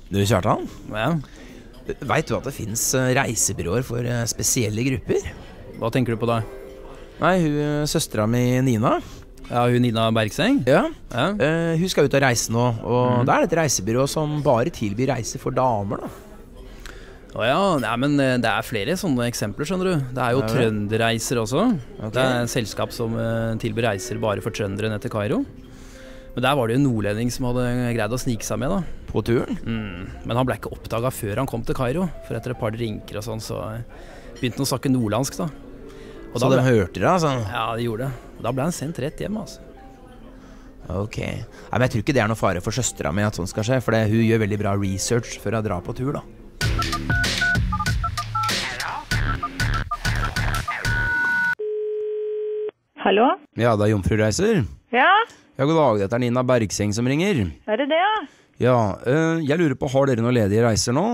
Du, Kjartan, Ja, vet du at det finnes reisebyråer for spesielle grupper? hva tenker du på da? Nei, søstera mi Nina. Ja, hun Nina Bergseng? Ja, Ja. hun skal ut og reise nå, og det er et reisebyrå som bare tilbyr reiser for damer da. Åja, nei, men det er flere sånne eksempler, skjønner du. Det er jo Ja, vel. trønderreiser også. Ok. Det er et selskap som tilbyr reiser bare for trøndere ned til Kairo. Men der var det jo en nordlending som hadde greid å snike seg med da. På turen. Men han ble ikke oppdaget før han kom til Kairo. For etter et par drinker og sånn, så begynte han å snakke nordlandsk da. Og Så da de ble, hørte det, altså? ja, de gjorde det. Da ble han sendt rett hjem, altså. Ok. Nei, men jeg tror ikke det er noe fare for søstera mi at sånn skal skje, for hun gjør veldig bra research før hun drar på tur da. Hallo? Ja, det er Jomfrureiser. Ja, Ja, god dag, dette er Nina Bergseng som ringer. er det det, ja? Ja, jeg lurer på, har dere noen ledige reiser nå?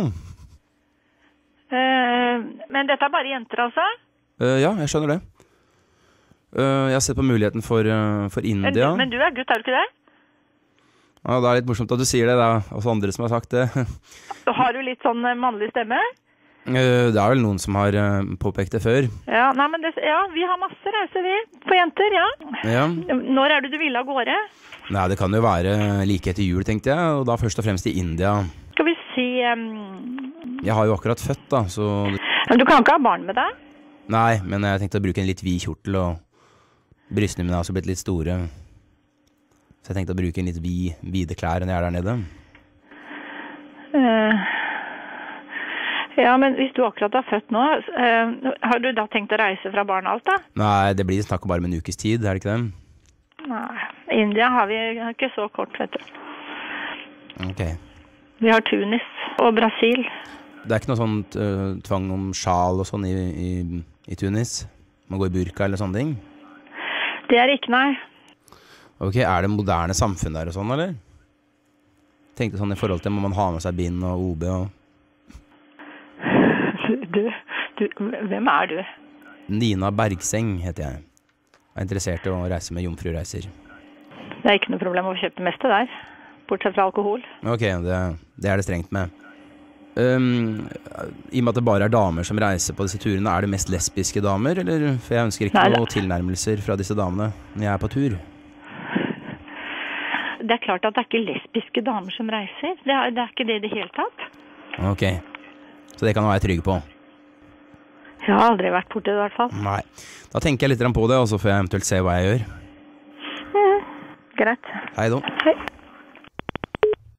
Men dette er bare jenter, altså? Ja, jeg skjønner det. Jeg har sett på muligheten for India. Men du er gutt, er du ikke det? Ja, det er litt morsomt at du sier det, det er også andre som har sagt det. Har du litt sånn mannlig stemme? Det er vel noen som har påpekt det før. Ja, nei, men ja, vi har masse reiser, vi. For jenter, ja. Ja. Når er det du ville av gårde? Nei, det kan jo være like etter jul, tenkte jeg, og da først og fremst i India. Skal vi si... Jeg har jo akkurat født da, så... Men du kan ikke ha barn med deg? Nei, men jeg tenkte å bruke en litt vid kjortel, og brystene mine har også blitt litt store. Så jeg tenkte å bruke en litt vide klær enn jeg er der nede. Ja, men hvis du akkurat har født nå, har du da tenkt å reise fra barn alt da? Nei, det blir snakk om bare med en ukes tid, er det ikke det? Nei, India har vi ikke så kort, vet du. Ok. Vi har Tunis og Brasil. Det er ikke noe sånt tvang om sjal og sånn i Tunis? Man går i burka eller sånne ting? Det er ikke, nei. Ok, er det moderne samfunn der og sånn, eller? Tenkte sånn i forhold til, må man ha med seg bind og OB og... Hvem er du? Nina Bergseng heter jeg. Jeg er interessert i å reise med Jomfrureiser. Det er ikke noe problem å kjøpe det meste der, bortsett fra alkohol. Ok, det er det strengt med. I og med at det bare er damer som reiser på disse turene, er det mest lesbiske damer, eller? For jeg ønsker ikke noen tilnærmelser fra disse damene når jeg er på tur. Det er klart at det er ikke lesbiske damer som reiser. Det er ikke det i det hele tatt. Ok, så det kan du være trygg på. Jeg har aldri vært borte i hvert fall. Nei, da tenker jeg litt på det, og så får jeg eventuelt se hva jeg gjør. Greit. Hei da. Hei.